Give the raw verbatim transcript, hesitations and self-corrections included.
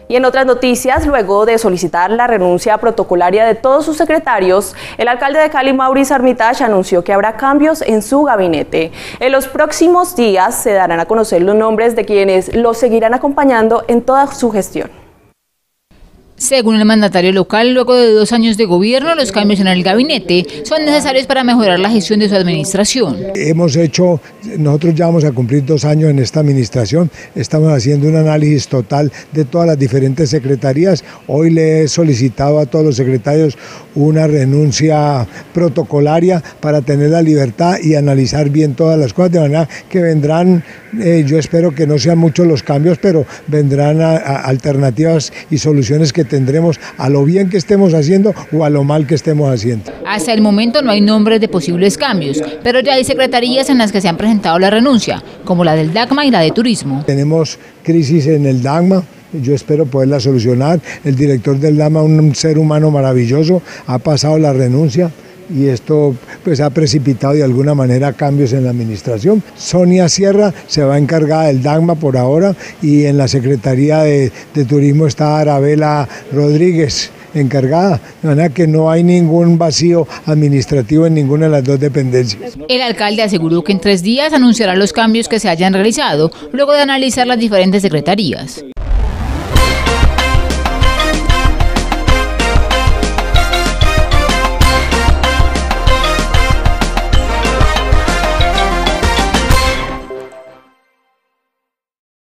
Y en otras noticias, luego de solicitar la renuncia protocolaria de todos sus secretarios, el alcalde de Cali, Maurice Armitage, anunció que habrá cambios en su gabinete. En los próximos días se darán a conocer los nombres de quienes lo seguirán acompañando en toda su gestión. Según el mandatario local, luego de dos años de gobierno, los cambios en el gabinete son necesarios para mejorar la gestión de su administración. Hemos hecho, nosotros ya vamos a cumplir dos años en esta administración, estamos haciendo un análisis total de todas las diferentes secretarías. Hoy le he solicitado a todos los secretarios una renuncia protocolaria para tener la libertad y analizar bien todas las cosas, de manera que vendrán, eh, yo espero que no sean muchos los cambios, pero vendrán a, a alternativas y soluciones que tendremos a lo bien que estemos haciendo o a lo mal que estemos haciendo. Hasta el momento no hay nombres de posibles cambios, pero ya hay secretarías en las que se han presentado la renuncia, como la del DACMA y la de Turismo. Tenemos crisis en el DACMA, yo espero poderla solucionar. El director del DACMA, un ser humano maravilloso, ha pasado la renuncia y esto pues ha precipitado de alguna manera cambios en la administración. Sonia Sierra se va encargada del DACMA por ahora, y en la Secretaría de, de Turismo está Arabela Rodríguez encargada, de manera que no hay ningún vacío administrativo en ninguna de las dos dependencias. El alcalde aseguró que en tres días anunciará los cambios que se hayan realizado, luego de analizar las diferentes secretarías.